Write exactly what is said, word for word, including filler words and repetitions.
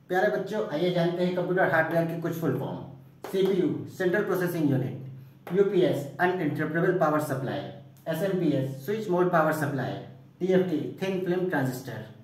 प्यारे बच्चों, आइए जानते हैं कंप्यूटर हार्डवेयर की कुछ full form. CPU central processing unit, UPS uninterpretable power supply, SMPS switch mode power supply, TFT thin film transistor.